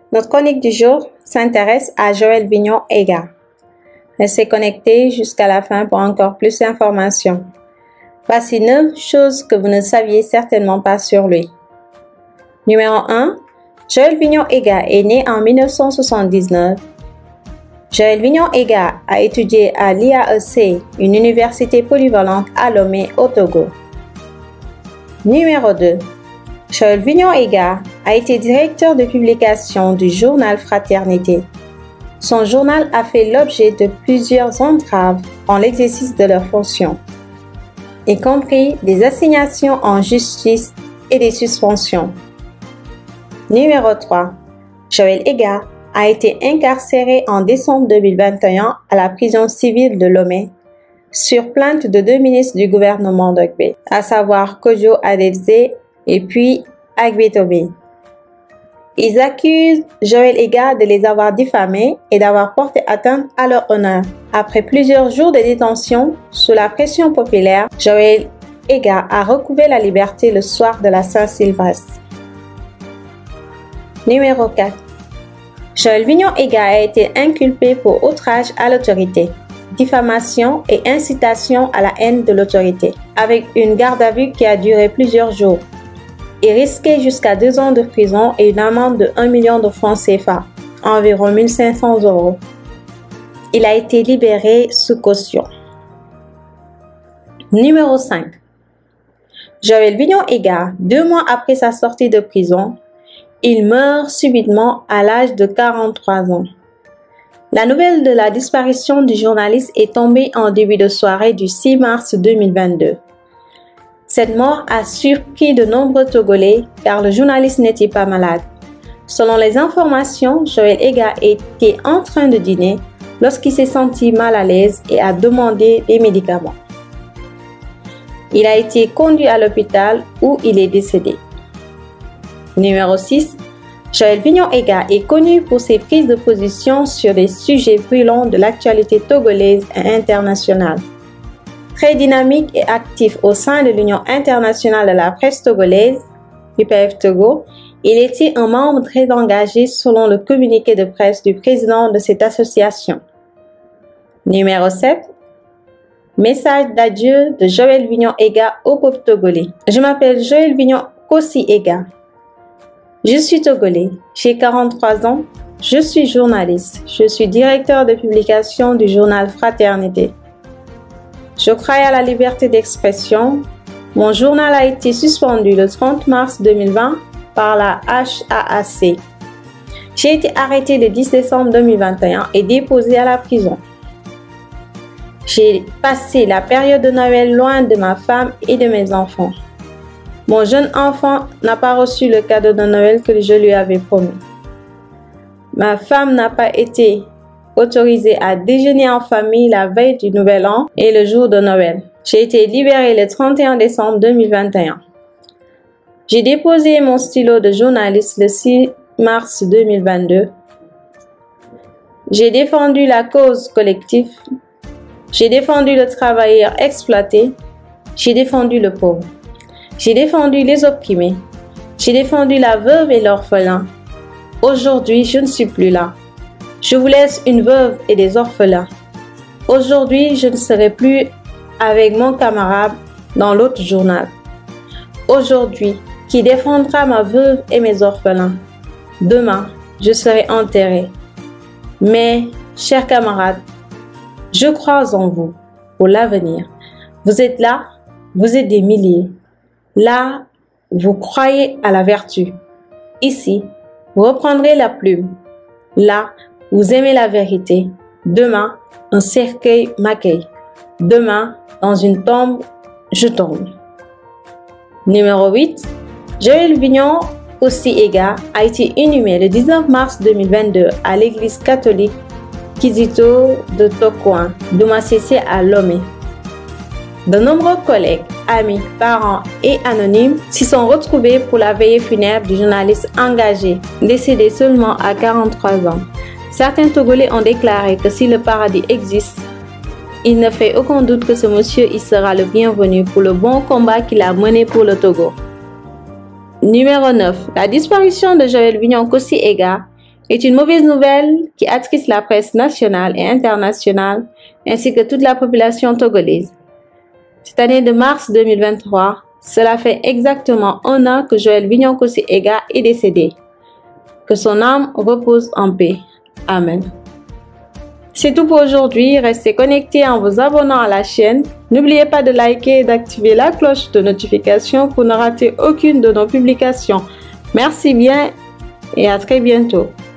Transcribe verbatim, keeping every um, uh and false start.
Notre chronique du jour s'intéresse à Joël Vignon Ega. Restez connectés jusqu'à la fin pour encore plus d'informations. Voici neuf choses que vous ne saviez certainement pas sur lui. Numéro un. Joël Vignon Ega est né en mille neuf cent soixante-dix-neuf. Joël Vignon Ega a étudié à l'I A E C, une université polyvalente à Lomé, au Togo. Numéro deux. Joël Vignon Ega a été directeur de publication du journal Fraternité. Son journal a fait l'objet de plusieurs entraves en l'exercice de leurs fonctions, y compris des assignations en justice et des suspensions. Numéro trois. Joël Ega a été incarcéré en décembre deux mille vingt et un à la prison civile de Lomé sur plainte de deux ministres du gouvernement d'Ogbe, à savoir Kojo Adebze et puis Agbetobe. Ils accusent Joël Ega de les avoir diffamés et d'avoir porté atteinte à leur honneur. Après plusieurs jours de détention, sous la pression populaire, Joël Ega a recouvré la liberté le soir de la Saint-Sylvestre. Numéro quatre. Joël Vignon Ega a été inculpé pour outrage à l'autorité, diffamation et incitation à la haine de l'autorité, avec une garde à vue qui a duré plusieurs jours. Il risquait jusqu'à deux ans de prison et une amende de un million de francs C F A, environ mille cinq cents euros. Il a été libéré sous caution. Numéro cinq. Joël Vignon Ega, deux mois après sa sortie de prison, il meurt subitement à l'âge de quarante-trois ans. La nouvelle de la disparition du journaliste est tombée en début de soirée du six mars deux mille vingt-deux. Cette mort a surpris de nombreux Togolais car le journaliste n'était pas malade. Selon les informations, Joël Ega était en train de dîner lorsqu'il s'est senti mal à l'aise et a demandé des médicaments. Il a été conduit à l'hôpital où il est décédé. Numéro six. Joël Vignon Ega est connu pour ses prises de position sur les sujets brûlants de l'actualité togolaise et internationale. Très dynamique et actif au sein de l'Union internationale de la presse togolaise, U P F Togo, il était un membre très engagé selon le communiqué de presse du président de cette association. Numéro sept. Message d'adieu de Joël Vignon Ega au peuple togolais. Je m'appelle Joël Vignon Kossi Ega. Je suis togolais, j'ai quarante-trois ans, je suis journaliste, je suis directeur de publication du journal Fraternité. Je crois à la liberté d'expression. Mon journal a été suspendu le trente mars deux mille vingt par la H A A C. J'ai été arrêté le dix décembre deux mille vingt et un et déposé à la prison. J'ai passé la période de Noël loin de ma femme et de mes enfants. Mon jeune enfant n'a pas reçu le cadeau de Noël que je lui avais promis. Ma femme n'a pas été autorisée à déjeuner en famille la veille du Nouvel An et le jour de Noël. J'ai été libérée le trente et un décembre deux mille vingt et un. J'ai déposé mon stylo de journaliste le six mars deux mille vingt-deux. J'ai défendu la cause collective. J'ai défendu le travailleur exploité. J'ai défendu le pauvre. J'ai défendu les opprimés. J'ai défendu la veuve et l'orphelin. Aujourd'hui, je ne suis plus là. Je vous laisse une veuve et des orphelins. Aujourd'hui, je ne serai plus avec mon camarade dans l'autre journal. Aujourd'hui, qui défendra ma veuve et mes orphelins? Demain, je serai enterré. Mais, chers camarades, je crois en vous pour l'avenir. Vous êtes là, vous êtes des milliers. Là, vous croyez à la vertu. Ici, vous reprendrez la plume. Là, vous aimez la vérité. Demain, un cercueil m'accueille. Demain, dans une tombe, je tombe. Numéro huit. Joël Vignon Kossi Ega a été inhumé le dix-neuf mars deux mille vingt-deux à l'église catholique Kizito de Tokoin, Doumassessé à Lomé. De nombreux collègues, amis, parents et anonymes s'y sont retrouvés pour la veillée funèbre du journaliste engagé, décédé seulement à quarante-trois ans. Certains Togolais ont déclaré que si le paradis existe, il ne fait aucun doute que ce monsieur y sera le bienvenu pour le bon combat qu'il a mené pour le Togo. Numéro neuf. La disparition de Joël Vignon Kossi Ega est une mauvaise nouvelle qui attriste la presse nationale et internationale ainsi que toute la population togolaise. Cette année de mars deux mille vingt-trois, cela fait exactement un an que Joël Bignonkosi Ega est décédé. Que son âme repose en paix. Amen. C'est tout pour aujourd'hui. Restez connectés en vous abonnant à la chaîne. N'oubliez pas de liker et d'activer la cloche de notification pour ne rater aucune de nos publications. Merci bien et à très bientôt.